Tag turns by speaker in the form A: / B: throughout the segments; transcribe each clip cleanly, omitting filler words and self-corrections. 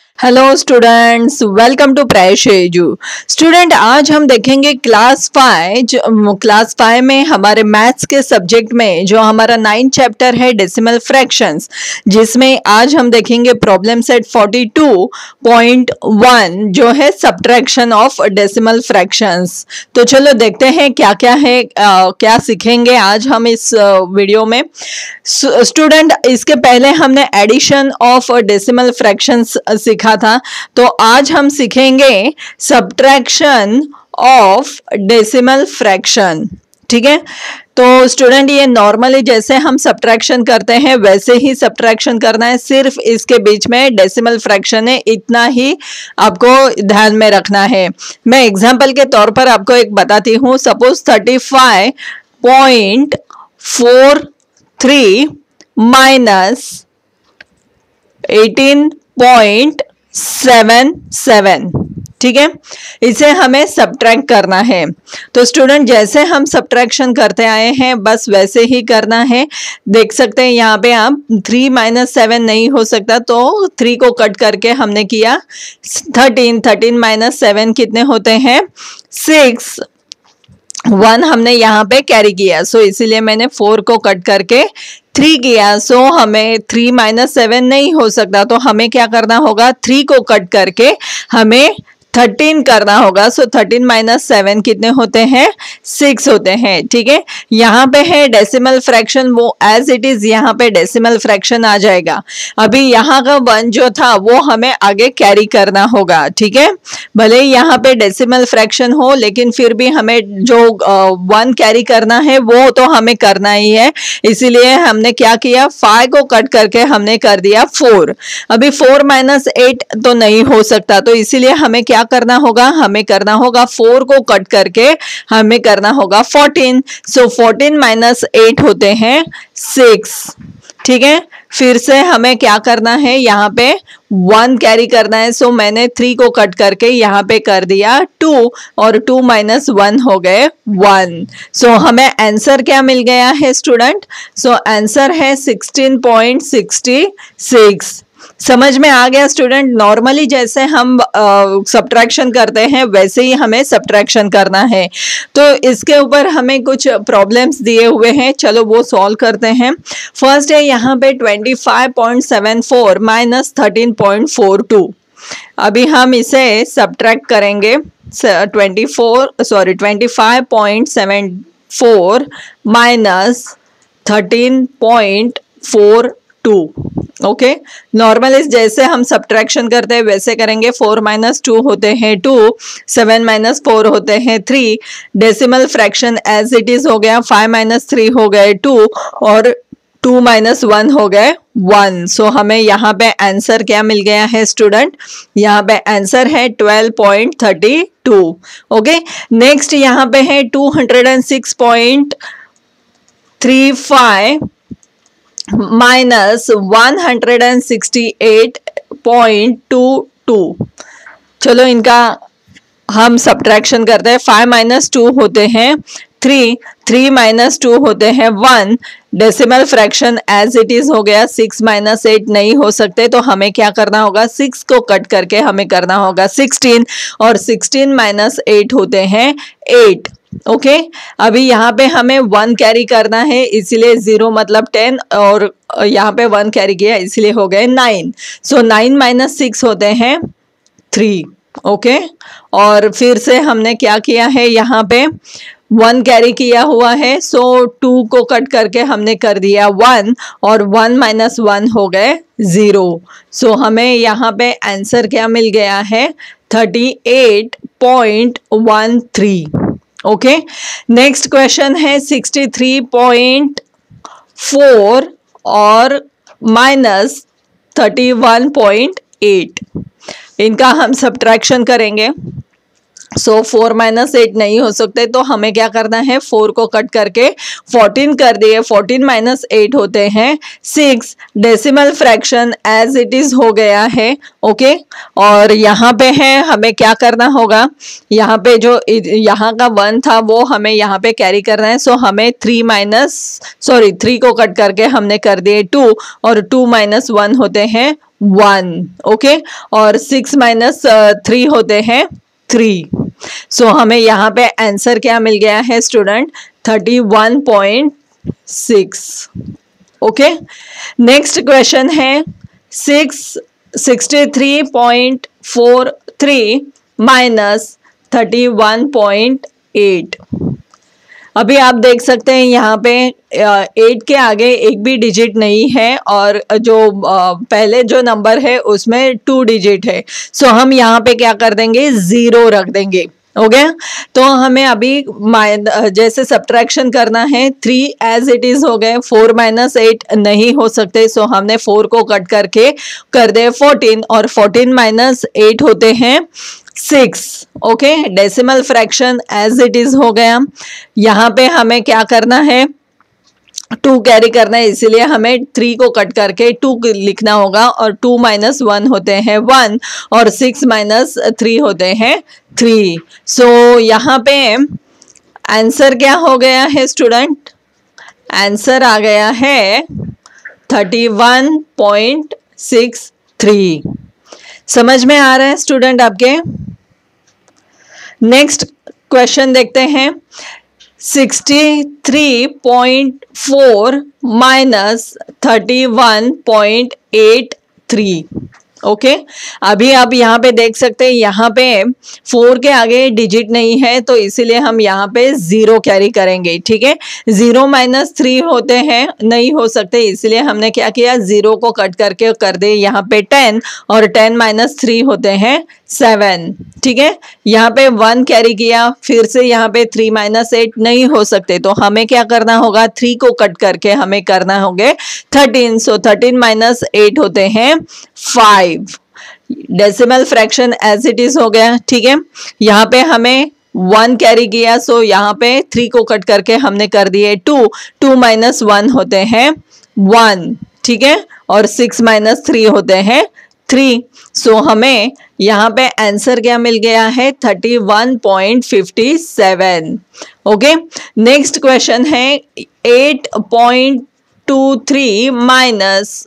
A: Hello students, welcome to Prash Edu. Student, आज हम देखेंगे क्लास 5 में हमारे मैथ्स के सब्जेक्ट में जो हमारा 9 चैप्टर है डेसिमल फ्रैक्शंस, जिसमें आज हम देखेंगे प्रॉब्लम सेट 42.1 जो है सब्ट्रैक्शन ऑफ डेसिमल फ्रैक्शंस। तो चलो देखते हैं क्या क्या है, क्या सीखेंगे आज हम इस वीडियो में। स्टूडेंट, इसके पहले हमने एडिशन ऑफ डेसिमल फ्रैक्शंस सीखा था, तो आज हम सीखेंगे सब्ट्रैक्शन ऑफ डेसिमल फ्रैक्शन। ठीक है, तो स्टूडेंट ये नॉर्मली जैसे हम सब्ट्रैक्शन करते हैं वैसे ही सब्ट्रैक्शन करना है, सिर्फ इसके बीच में डेसिमल फ्रैक्शन है, इतना ही आपको ध्यान में रखना है। मैं एग्जांपल के तौर पर आपको एक बताती हूँ। सपोज 35.43 माइनस 18.77, ठीक है, इसे हमें सब्ट्रैक्ट करना है। तो स्टूडेंट जैसे हम सब्ट्रैक्शन करते आए हैं बस वैसे ही करना है। देख सकते हैं यहाँ पे आप 3 - 7 नहीं हो सकता, तो 3 को कट करके हमने किया 13 - 7 कितने होते हैं 6, 1 हमने यहाँ पे कैरी किया, सो इसीलिए मैंने 4 को कट करके 3 किया। सो हमें 3 - 7 नहीं हो सकता, तो हमें क्या करना होगा, 3 को कट करके हमें 13 करना होगा। सो 13 - 7 कितने होते हैं 6 होते हैं। ठीक है, यहाँ पे है डेसिमल फ्रैक्शन, वो एज इट इज यहाँ पे डेसिमल फ्रैक्शन आ जाएगा। अभी यहाँ का 1 जो था वो हमें आगे कैरी करना होगा। ठीक है, भले ही यहाँ पे डेसिमल फ्रैक्शन हो लेकिन फिर भी हमें जो 1 कैरी करना है वो तो हमें करना ही है। इसीलिए हमने क्या किया, 5 को कट करके हमने कर दिया 4। अभी 4 - 8 तो नहीं हो सकता, तो इसीलिए हमें क्या करना होगा, हमें करना होगा 4 को कट करके हमें करना होगा 14। सो 14 - 8 होते हैं 6। ठीक है, फिर से हमें क्या करना है, यहाँ पे 1 कैरी करना है। सो मैंने 3 को कट करके यहाँ पे कर दिया 2, और 2 - 1 हो गए 1। सो हमें आंसर क्या मिल गया है स्टूडेंट, सो आंसर है 16.66। समझ में आ गया स्टूडेंट? नॉर्मली जैसे हम सब्ट्रैक्शन करते हैं वैसे ही हमें सब्ट्रैक्शन करना है। तो इसके ऊपर हमें कुछ प्रॉब्लम्स दिए हुए हैं, चलो वो सॉल्व करते हैं। फर्स्ट है यहाँ पे 25.74 माइनस 13.42। अभी हम इसे सब्ट्रैक्ट करेंगे। 25.74 माइनस 13.42। ओके, नॉर्मल इस जैसे हम सब्ट्रैक्शन करते हैं वैसे करेंगे। 4 - 2 होते हैं 2, 7 - 4 होते हैं 3। Decimal fraction as it is हो गया, 5 - 3 हो गए 2, और 2 - 1 हो गए 1। सो हमें यहाँ पे आंसर क्या मिल गया है स्टूडेंट, यहाँ पे आंसर है 12.32। ओके, नेक्स्ट यहाँ पे है 206.35 माइनस 168.22। चलो इनका हम सब्ट्रैक्शन करते हैं। 5 - 2 होते हैं 3, 3 - 2 होते हैं 1। Decimal fraction as it is हो गया। 6 - 8 नहीं हो सकते, तो हमें क्या करना होगा, 6 को कट करके हमें करना होगा 16, और 16 - 8 होते हैं 8। ओके, अभी यहाँ पे हमें 1 कैरी करना है, इसीलिए 0 मतलब 10, और यहाँ पे 1 कैरी किया इसलिए हो गए 9। सो 9 - 6 होते हैं 3। ओके, और फिर से हमने क्या किया है, यहाँ पे 1 कैरी किया हुआ है। सो 2 को कट करके हमने कर दिया 1, और 1 - 1 हो गए 0। सो हमें यहाँ पे आंसर क्या मिल गया है 38.13। ओके, नेक्स्ट क्वेश्चन है 63.4 और माइनस 31.8। इनका हम सब्ट्रैक्शन करेंगे। सो 4 - 8 नहीं हो सकते, तो हमें क्या करना है, 4 को कट करके 14 कर दिए। 14 - 8 होते हैं 6। Decimal fraction as it is हो गया है। ओके, और यहाँ पे है हमें क्या करना होगा, यहाँ पे जो यहाँ का 1 था वो हमें यहाँ पे कैरी करना है। सो हमें 3 को कट करके हमने कर दिए 2, और 2 - 1 होते हैं 1, ओके, और 6 माइनस 3 होते हैं 3। सो हमें यहाँ पे आंसर क्या मिल गया है स्टूडेंट? 31.6। ओके, नेक्स्ट क्वेश्चन है 63.43 माइनस 31.8। अभी आप देख सकते हैं यहाँ पे 8 के आगे एक भी डिजिट नहीं है और जो पहले जो नंबर है उसमें 2 डिजिट है। सो हम यहाँ पे क्या कर देंगे? 0 रख देंगे। हो गया? तो हमें अभी जैसे सब्ट्रैक्शन करना है, 3 एज इट इज हो गए, 4 माइनस 8 नहीं हो सकते। सो हमने 4 को कट करके कर दे 14 और 14 माइनस 8 होते हैं 6। Okay, decimal fraction as it is हो गया। यहाँ पे हमें क्या करना है? 2 कैरी करना है, इसीलिए हमें 3 को कट करके 2 लिखना होगा और 2 माइनस 1 होते हैं 1 और 6 माइनस 3 होते हैं 3। सो यहाँ पे आंसर क्या हो गया है स्टूडेंट? आंसर आ गया है 31.63। समझ में आ रहा है स्टूडेंट आपके? नेक्स्ट क्वेश्चन देखते हैं 63.4 माइनस 31.83। ओके, अभी आप यहाँ पे देख सकते हैं, यहाँ पे 4 के आगे डिजिट नहीं है तो इसीलिए हम यहाँ पे 0 कैरी करेंगे। ठीक है, 0 माइनस 3 होते हैं, नहीं हो सकते, इसलिए हमने क्या किया? 0 को कट करके कर दे यहाँ पे 10 और 10 माइनस 3 होते हैं 7। ठीक है, यहाँ पे 1 कैरी किया, फिर से यहाँ पे 3 माइनस 8 नहीं हो सकते, तो हमें क्या करना होगा? 3 को कट करके हमें करना होगा 13। सो 13 माइनस 8 होते हैं 5। Decimal fraction as it is हो गया। ठीक है, यहाँ पे हमें 1 कैरी किया, सो यहाँ पे 3 को कट करके हमने कर दिए 2। 2 माइनस 1 होते हैं 1। ठीक है, और 6 माइनस 3 होते हैं 3। सो हमें यहाँ पे आंसर क्या मिल गया है? 31.57। ओके, नेक्स्ट क्वेश्चन है 8.23 माइनस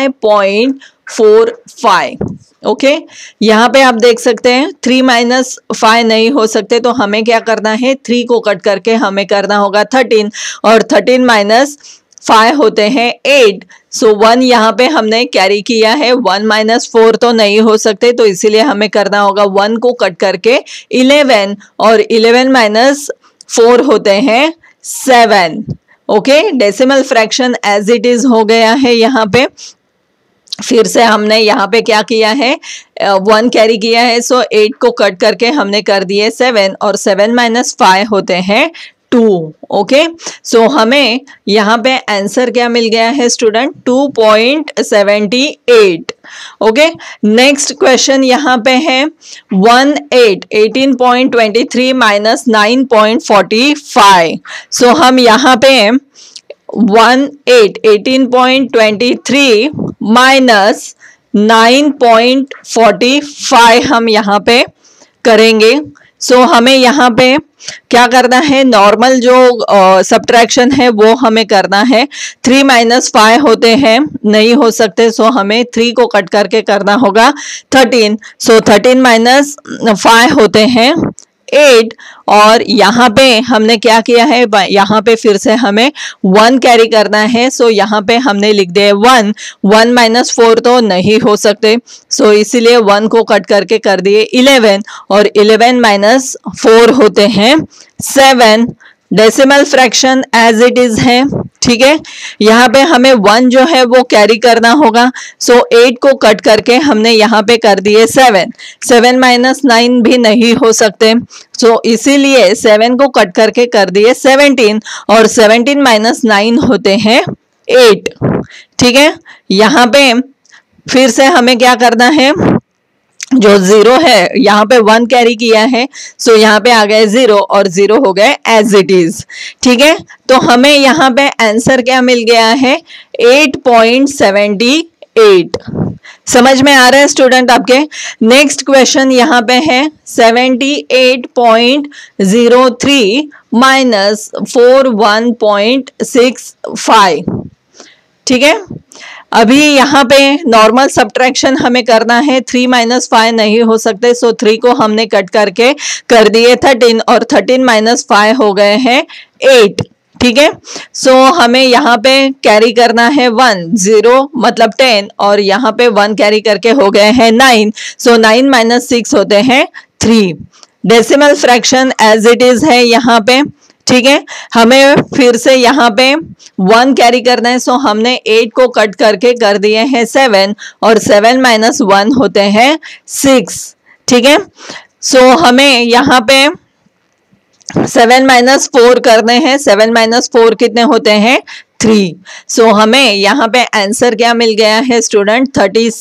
A: 5.45। ओके, यहाँ पे आप देख सकते हैं 3 माइनस 5 नहीं हो सकते, तो हमें क्या करना है? 3 को कट करके हमें करना होगा 13 और 13 माइनस 5 होते हैं 8। सो 1 यहाँ पे हमने कैरी किया है, 1 माइनस 4 तो नहीं हो सकते, तो इसीलिए हमें करना होगा 1 को कट करके 11 और 11 माइनस 4 होते हैं 7। Okay, decimal fraction as it is हो गया है। यहाँ पे फिर से हमने यहाँ पे क्या किया है? 1 कैरी किया है, सो 8 को कट करके हमने कर दिए 7 और 7 माइनस 5 होते हैं 2। ओके, सो हमें यहाँ पे आंसर क्या मिल गया है स्टूडेंट? 2.78। ओके, नेक्स्ट क्वेश्चन यहाँ पे है 18.23 माइनस 9.45। सो हम यहाँ पे 18.23 माइनस 9.45 हम यहाँ पे करेंगे। सो हमें यहाँ पे क्या करना है? नॉर्मल जो सब्ट्रैक्शन है वो हमें करना है। 3 माइनस 5 होते हैं, नहीं हो सकते, सो हमें 3 को कट करके करना होगा 13। सो 13 माइनस 5 होते हैं 8 और यहाँ पे हमने क्या किया है? यहाँ पे फिर से हमें 1 कैरी करना है, सो यहाँ पे हमने लिख दिया 1। 1 माइनस 4 तो नहीं हो सकते, सो इसीलिए 1 को कट करके कर दिए 11 और 11 माइनस 4 होते हैं 7। Decimal fraction as it is है। ठीक है, यहाँ पे हमें 1 जो है वो कैरी करना होगा, सो 8 को कट करके हमने यहाँ पे कर दिए 7। 7 माइनस 9 भी नहीं हो सकते, सो इसीलिए 7 को कट करके कर दिए 17 और 17 माइनस 9 होते हैं 8। ठीक है, यहाँ पे फिर से हमें क्या करना है? जो 0 है यहाँ पे 1 कैरी किया है, सो यहाँ पे आ गए 0 और 0 हो गए एज इट इज। ठीक है, तो हमें यहाँ पे आंसर क्या मिल गया है? 8.78। समझ में आ रहा है स्टूडेंट आपके? नेक्स्ट क्वेश्चन यहाँ पे है 78.03 माइनस 41.65। ठीक है, अभी यहाँ पे नॉर्मल सब्ट्रैक्शन हमें करना है, 3 - 5 नहीं हो सकते, सो 3 को हमने कट करके कर दिए 13 और 13 - 5 हो गए हैं 8। ठीक है, सो हमें यहाँ पे कैरी करना है 1, 0 मतलब 10 और यहाँ पे 1 कैरी करके हो गए हैं 9। सो 9 - 6 होते हैं 3। Decimal fraction as it is है यहाँ पे। ठीक है, हमें फिर से यहाँ पे 1 कैरी करना है, सो हमने 8 को कट करके कर दिए हैं 7 और 7 - 1 होते हैं 6। ठीक है, सो हमें यहाँ पे 7 - 4 करने हैं। 7 - 4 कितने होते हैं 3। सो हमें यहाँ पे आंसर क्या मिल गया है स्टूडेंट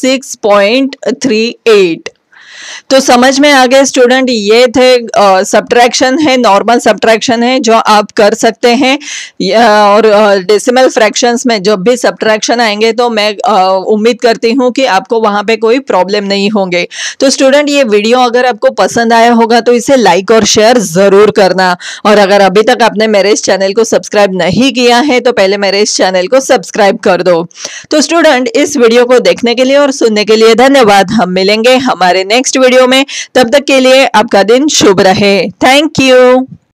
A: 36.38। तो समझ में आ गए स्टूडेंट, ये थे सब्ट्रैक्शन है, नॉर्मल सब्ट्रैक्शन है जो आप कर सकते हैं। और डेसिमल फ्रैक्शंस में जब भी सब्ट्रैक्शन आएंगे तो मैं उम्मीद करती हूँ कि आपको वहां पे कोई प्रॉब्लम नहीं होंगे। तो स्टूडेंट ये वीडियो अगर आपको पसंद आया होगा तो इसे लाइक और शेयर जरूर करना, और अगर अभी तक आपने मेरे इस चैनल को सब्सक्राइब नहीं किया है तो पहले मेरे इस चैनल को सब्सक्राइब कर दो। तो स्टूडेंट इस वीडियो को देखने के लिए और सुनने के लिए धन्यवाद। हम मिलेंगे हमारे नेक्स्ट वीडियो में, तब तक के लिए आपका दिन शुभ रहे। Thank you.